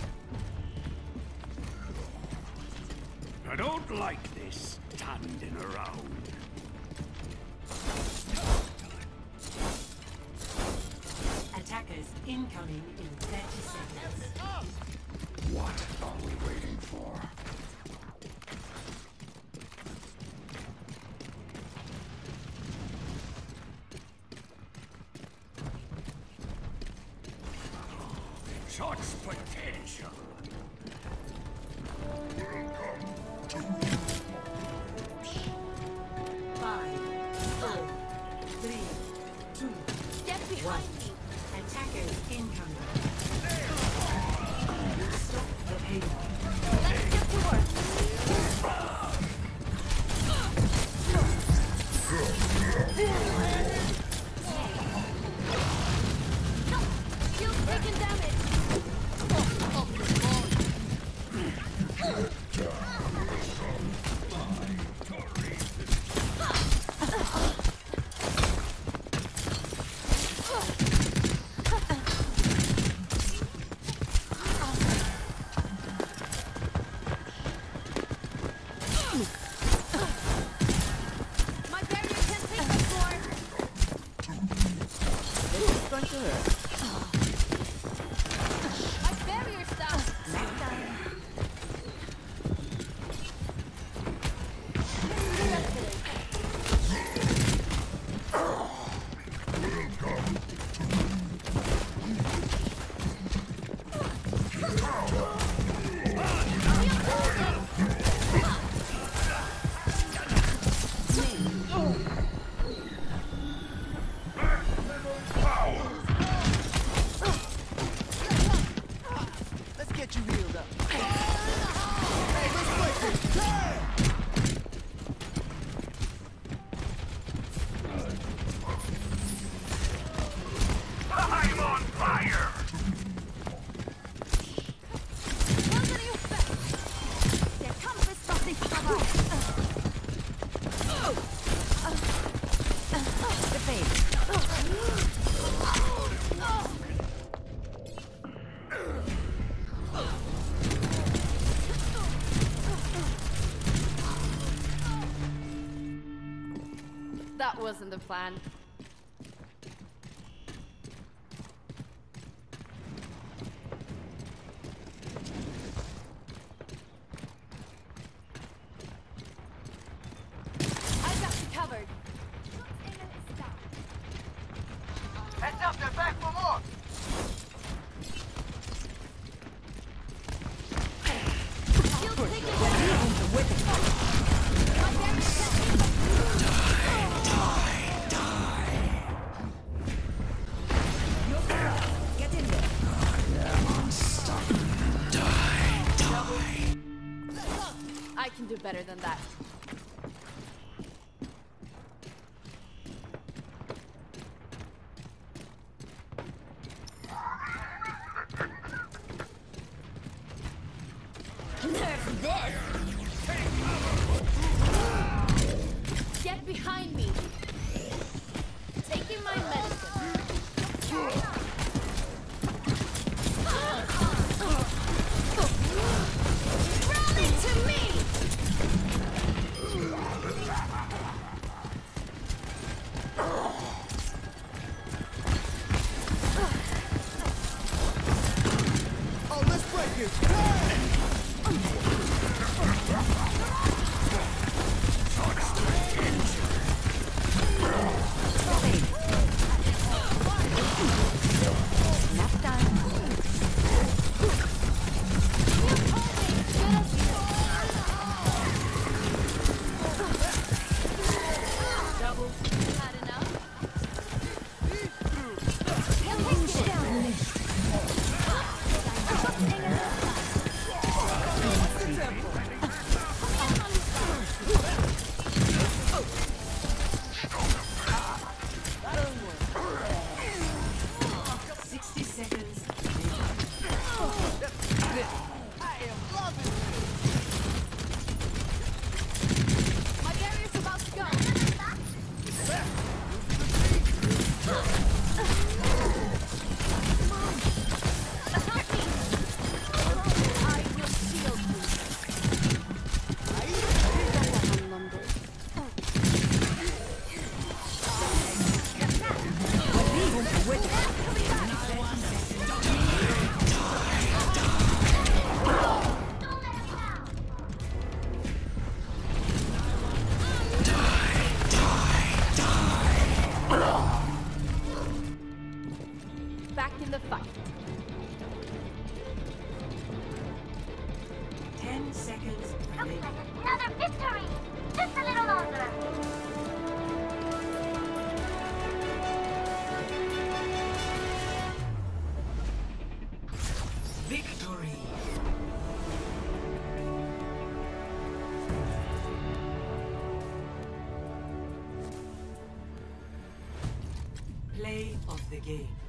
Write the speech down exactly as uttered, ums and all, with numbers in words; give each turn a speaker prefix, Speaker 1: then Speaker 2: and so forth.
Speaker 1: I don't like this standing around.
Speaker 2: Attackers incoming in thirty seconds.
Speaker 1: What are we waiting for? Such potential.
Speaker 2: Five, four, three, two,
Speaker 3: Get
Speaker 2: one.
Speaker 3: behind me.
Speaker 2: Attackers incoming. Stop the payload.
Speaker 3: Let's get to work. No! Shield taking damage. Oh, oh, my barrier can't take the floor.
Speaker 4: It's going to hurt.
Speaker 3: My barrier stopped.
Speaker 4: Let's get you healed up.
Speaker 1: I'm on fire!
Speaker 3: Wasn't you fast? Der Kampf ist noch nicht vorbei.
Speaker 4: The pain.
Speaker 3: That wasn't the plan. I got you covered.
Speaker 4: Heads up, they're back for more.
Speaker 3: Shield taking damage. My barrier can't take the floor.
Speaker 4: Get in there.
Speaker 3: I can do better than that. Nerf this! Get behind me! Taking my medicine. Rally to me!
Speaker 4: Oh, let's break it.
Speaker 3: Had enough? He'll take this.
Speaker 2: seconds
Speaker 3: Looks
Speaker 2: remaining.
Speaker 3: like another victory! Just a little longer!
Speaker 2: Victory! Play of the game.